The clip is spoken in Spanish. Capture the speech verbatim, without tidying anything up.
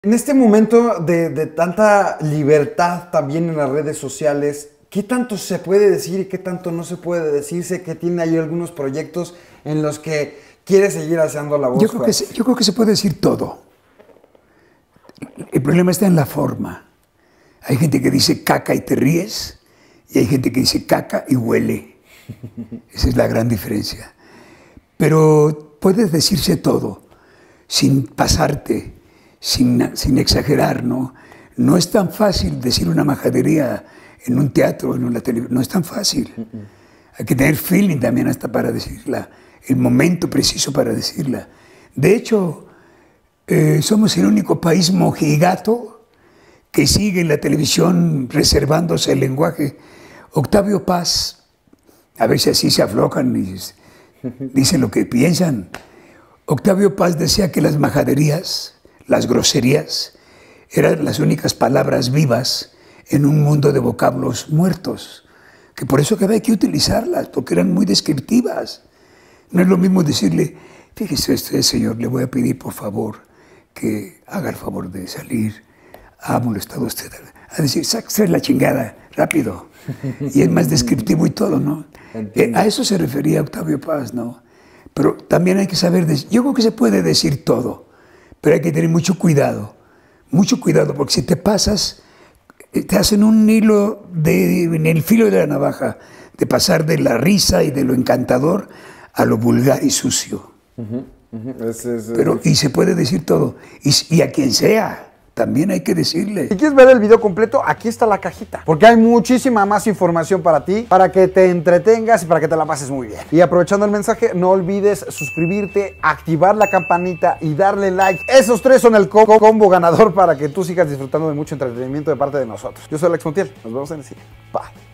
En este momento de, de tanta libertad también en las redes sociales, ¿qué tanto se puede decir y qué tanto no se puede decir? Sé que tiene ahí algunos proyectos en los que quiere seguir alzando la voz. Yo creo, que se, yo creo que se puede decir todo. El problema está en la forma. Hay gente que dice caca y te ríes, y hay gente que dice caca y huele. Esa es la gran diferencia. Pero puedes decirse todo, sin pasarte, sin, sin exagerar, ¿no? No es tan fácil decir una majadería en un teatro, en una televisión, no es tan fácil. Hay que tener feeling también hasta para decirla, el momento preciso para decirla. De hecho, eh, somos el único país mojigato que sigue en la televisión reservándose el lenguaje. Octavio Paz, a ver si así se aflojan y dicen lo que piensan. Octavio Paz decía que las majaderías, las groserías, eran las únicas palabras vivas en un mundo de vocablos muertos, que por eso que había que utilizarlas, porque eran muy descriptivas. No es lo mismo decirle, fíjese usted, señor, le voy a pedir por favor que haga el favor de salir, ha molestado usted, a decir, sáquese la chingada, rápido, y es más descriptivo y todo, ¿no? Eh, a eso se refería Octavio Paz, ¿no? Pero también hay que saber, yo creo que se puede decir todo, pero hay que tener mucho cuidado, mucho cuidado, porque si te pasas, te hacen un hilo de, en el filo de la navaja, de pasar de la risa y de lo encantador a lo vulgar y sucio. Uh-huh, uh-huh. Es, es, es, pero, y se puede decir todo, y, y a quien sea. También hay que decirle. Si quieres ver el video completo, aquí está la cajita. Porque hay muchísima más información para ti, para que te entretengas y para que te la pases muy bien. Y aprovechando el mensaje, no olvides suscribirte, activar la campanita y darle like. Esos tres son el combo ganador para que tú sigas disfrutando de mucho entretenimiento de parte de nosotros. Yo soy Alex Montiel. Nos vemos en el siguiente. Bye.